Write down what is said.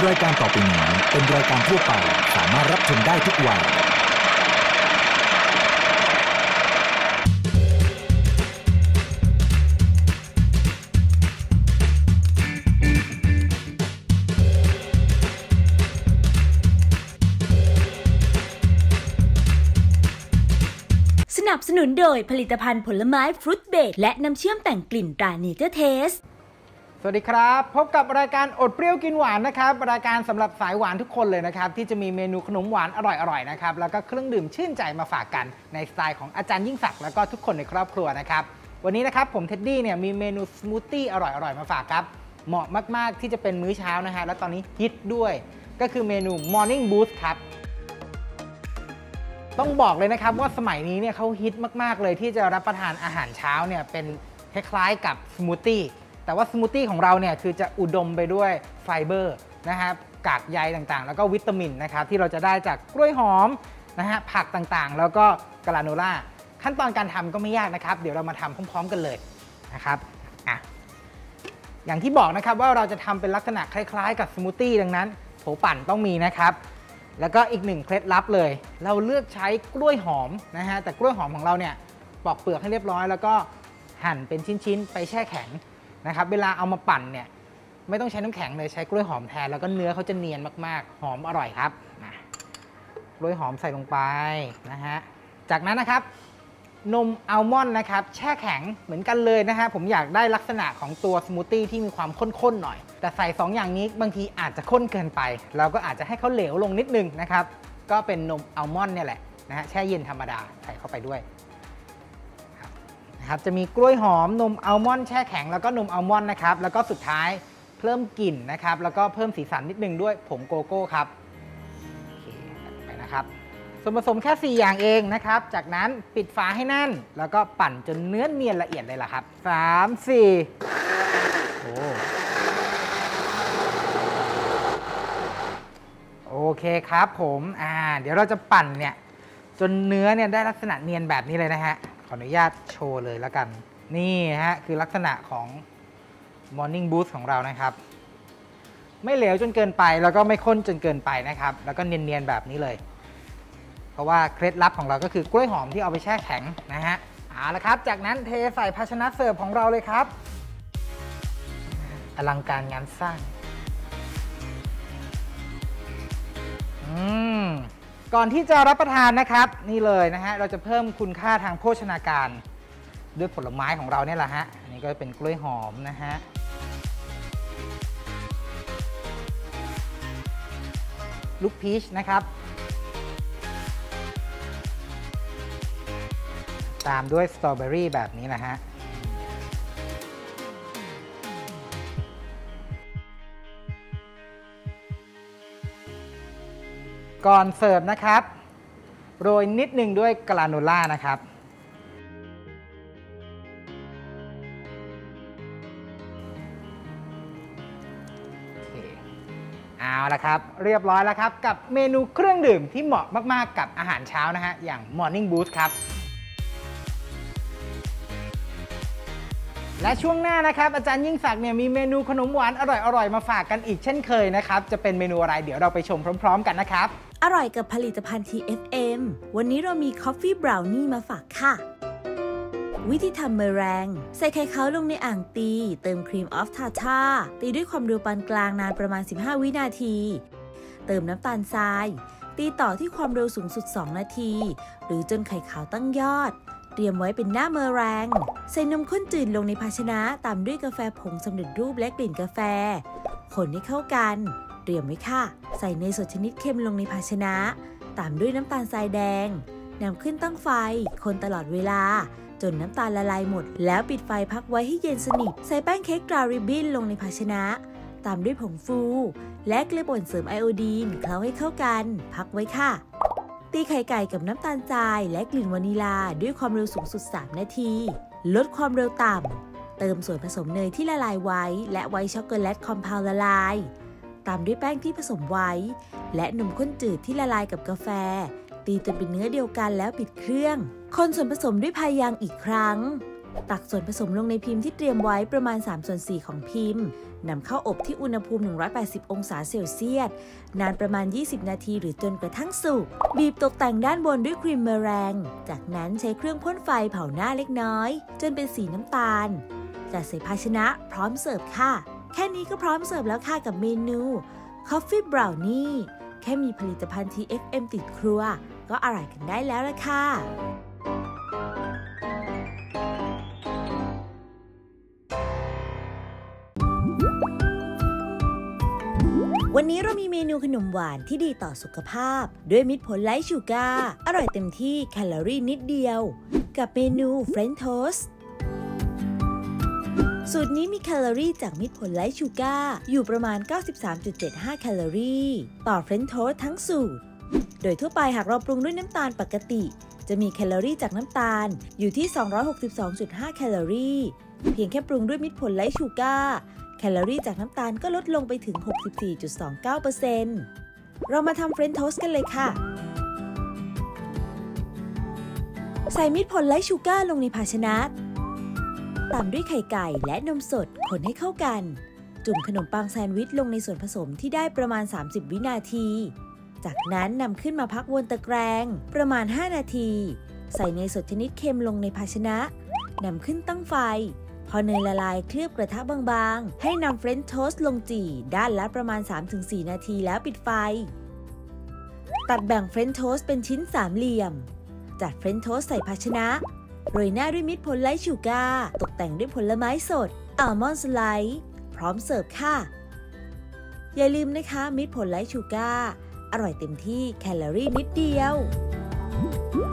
รายการต่อไปนี้เป็นรายการทั่วไปสามารถรับชมได้ทุกวัยสนับสนุนโดยผลิตภัณฑ์ผลไม้ฟรุตเบรดและน้ำเชื่อมแต่งกลิ่นตราเนเจอร์เทสสวัสดีครับพบกับรายการอดเปรี้ยวกินหวานนะครับรายการสำหรับสายหวานทุกคนเลยนะครับที่จะมีเมนูขนมหวานอร่อยๆนะครับแล้วก็เครื่องดื่มชื่นใจมาฝากกันในสไตล์ของอาจารย์ยิ่งศักดิ์แล้วก็ทุกคนในครอบครัวนะครับวันนี้นะครับผมเท็ดดี้เนี่ยมีเมนูสมูทตี้อร่อยๆมาฝากครับเหมาะมากๆที่จะเป็นมื้อเช้านะฮะและตอนนี้ฮิตด้วยก็คือเมนู Morning Boost ครับต้องบอกเลยนะครับว่าสมัยนี้เนี่ยเขาฮิตมากๆเลยที่จะรับประทานอาหารเช้าเนี่ยเป็นคล้ายๆกับสมูทตี้แต่ว่าสมูทตี้ของเราเนี่ยคือจะอุดมไปด้วยไฟเบอร์นะครับกากใยต่างๆแล้วก็วิตามินนะครับที่เราจะได้จากกล้วยหอมนะฮะผักต่างๆแล้วก็กราโนล่าขั้นตอนการทำก็ไม่ยากนะครับเดี๋ยวเรามาทำพร้อมๆกันเลยนะครับอย่างที่บอกนะครับว่าเราจะทำเป็นลักษณะคล้ายๆกับสมูทตี้ดังนั้นโถปั่นต้องมีนะครับแล้วก็อีกหนึ่งเคล็ดลับเลยเราเลือกใช้กล้วยหอมนะฮะแต่กล้วยหอมของเราเนี่ยปอกเปลือกให้เรียบร้อยแล้วก็หั่นเป็นชิ้นๆไปแช่แข็งนะครับเวลาเอามาปั่นเนี่ยไม่ต้องใช้น้ำแข็งเลยใช้กล้วยหอมแทนแล้วก็เนื้อเขาจะเนียนมากๆหอมอร่อยครับกล้วยหอมใส่ลงไปนะฮะจากนั้นนะครับนมอัลมอนด์นะครับแช่แข็งเหมือนกันเลยนะฮะผมอยากได้ลักษณะของตัวสมูทตี้ที่มีความข้นๆหน่อยแต่ใส่2อย่างนี้บางทีอาจจะข้นเกินไปเราก็อาจจะให้เขาเหลวลงนิดนึงนะครับก็เป็นนมอัลมอนด์เนี่ยแหละนะฮะแช่เย็นธรรมดาใส่เข้าไปด้วยจะมีกล้วยหอมนมอัลมอนด์แช่แข็งแล้วก็นมอัลมอนด์นะครับแล้วก็สุดท้ายเพิ่มกลิ่นนะครับแล้วก็เพิ่มสีสันนิดนึงด้วยผงโกโก้ครับโอเคไปนะครับส่วนผสมแค่4อย่างเองนะครับจากนั้นปิดฝาให้แน่นแล้วก็ปั่นจนเนื้อเนียนละเอียดเลยล่ะครับ3 4โอเคครับผมเดี๋ยวเราจะปั่นเนี่ยจนเนื้อเนี่ยได้ลักษณะเนียนแบบนี้เลยนะฮะขออนุญาตโชว์เลยแล้วกันนี่ฮะคือลักษณะของ Morning Boost ของเรานะครับไม่เหลวจนเกินไปแล้วก็ไม่ข้นจนเกินไปนะครับแล้วก็เนียนๆแบบนี้เลยเพราะว่าเคล็ดลับของเราก็คือกล้วยหอมที่เอาไปแช่แข็งนะฮะเอาละครับจากนั้นเทใส่ภาชนะเสิร์ฟของเราเลยครับอลังการงานสร้างก่อนที่จะรับประทานนะครับนี่เลยนะฮะเราจะเพิ่มคุณค่าทางโภชนาการด้วยผลไม้ของเราเนี่ยแหละฮะอันนี้ก็เป็นกล้วยหอมนะฮะลูกพีชนะครับตามด้วยสตรอเบอรี่แบบนี้นะฮะก่อนเสิร์ฟนะครับโรยนิดนึงด้วยกราโนล่านะครับเอาละครับเรียบร้อยแล้วครับกับเมนูเครื่องดื่มที่เหมาะมากๆกับอาหารเช้านะฮะอย่าง Morning Boost ครับและช่วงหน้านะครับอาจารย์ยิ่งศักดิ์เนี่ยมีเมนูขนมหวานอร่อยๆมาฝากกันอีกเช่นเคยนะครับจะเป็นเมนูอะไรเดี๋ยวเราไปชมพร้อมๆกันนะครับอร่อยกับผลิตภัณฑ์ TFM วันนี้เรามี Coffee Brownie มาฝากค่ะวิธีทำเมแรงใส่ไข่ขาวลงในอ่างตีเติมครีมออฟทาท่าตีด้วยความเร็วปานกลางนานประมาณ15วินาทีเติมน้ำตาลทรายตีต่อที่ความเร็วสูงสุด2นาทีหรือจนไข่ขาวตั้งยอดเตรียมไว้เป็นหน้าเมแรงใส่นมข้นจืดลงในภาชนะตามด้วยกาแฟผงสำเร็จรูปและกลิ่นกาแฟคนให้เข้ากันเตรียมไว้ค่ะใส่เนยสดชนิดเค็มลงในภาชนะตามด้วยน้ำตาลทรายแดงนำขึ้นตั้งไฟคนตลอดเวลาจนน้ำตาลละลายหมดแล้วปิดไฟพักไว้ให้เย็นสนิทใส่แป้งเค้กกราริบบิ้นลงในภาชนะตามด้วยผงฟูและเกลือป่นเสริมไอโอดีนเคล้าให้เข้ากันพักไว้ค่ะตีไข่ไก่กับน้ำตาลทรายและกลิ่นวานิลาด้วยความเร็วสูงสุด3นาทีลดความเร็วต่ำเติมส่วนผสมเนยที่ละลายไว้และไวท์ช็อกโกแลตคอมเพลละลายตามด้วยแป้งที่ผสมไว้และนมข้นจืดที่ละลายกับกาแฟตีจนเป็นเนื้อเดียวกันแล้วปิดเครื่องคนส่วนผสมด้วยพายางอีกครั้งตักส่วนผสมลงในพิมพ์ที่เตรียมไว้ประมาณ3/4ของพิมพ์นำเข้าอบที่อุณหภูมิ180องศาเซลเซียสนานประมาณ20นาทีหรือจนกระทั่งสุกบีบตกแต่งด้านบนด้วยครีมเมอแรงจากนั้นใช้เครื่องพ่นไฟเผาหน้าเล็กน้อยจนเป็นสีน้ำตาลจัดใส่ภาชนะพร้อมเสิร์ฟค่ะแค่นี้ก็พร้อมเสิร์ฟแล้วค่ะกับเมนู Coffee Brownie แค่มีผลิตภัณฑ์ TFM ติดครัวก็อร่อยกันได้แล้วล่ะค่ะวันนี้เรามีเมนูขนมหวานที่ดีต่อสุขภาพด้วยมิตรผลไร้ชูการ์อร่อยเต็มที่แคลอรี่นิดเดียวกับเมนู French Toast สูตรนี้มีแคลอรี่จากมิตรผลไร้ชูการ์อยู่ประมาณ 93.75 แคลอรี่ต่อ French Toast ทั้งสูตรโดยทั่วไปหากเราปรุงด้วยน้ำตาลปกติจะมีแคลอรี่จากน้ำตาลอยู่ที่ 262.5 แคลอรี่เพียงแค่ปรุงด้วยมิตรผลไร้ชูการ์แคลอรี่จากน้ำตาลก็ลดลงไปถึง 64.29% เรามาทำเฟรนช์โทสต์กันเลยค่ะใส่มิตรผลไร้ชูการ์ลงในภาชนะตามด้วยไข่ไก่และนมสดคนให้เข้ากันจุ่มขนมปังแซนด์วิชลงในส่วนผสมที่ได้ประมาณ30วินาทีจากนั้นนำขึ้นมาพักบนตะแกรงประมาณ5นาทีใส่เนยสดชนิดเค็มลงในภาชนะนำขึ้นตั้งไฟพอเนยละลายเคลือบกระทะบางๆให้นำเฟรนช์โทสต์ลงจี่ด้านละประมาณ 3-4 นาทีแล้วปิดไฟตัดแบ่งเฟรนช์โทสต์เป็นชิ้นสามเหลี่ยมจัดเฟรนช์โทสต์ใส่ภาชนะโรยหน้าด้วยมิตรผลไร้ชูการ์ตกแต่งด้วยผลไม้สดอัลมอนด์สไลซ์พร้อมเสิร์ฟค่ะอย่าลืมนะคะมิตรผลไร้ชูการ์อร่อยเต็มที่แคลอรี่นิดเดียว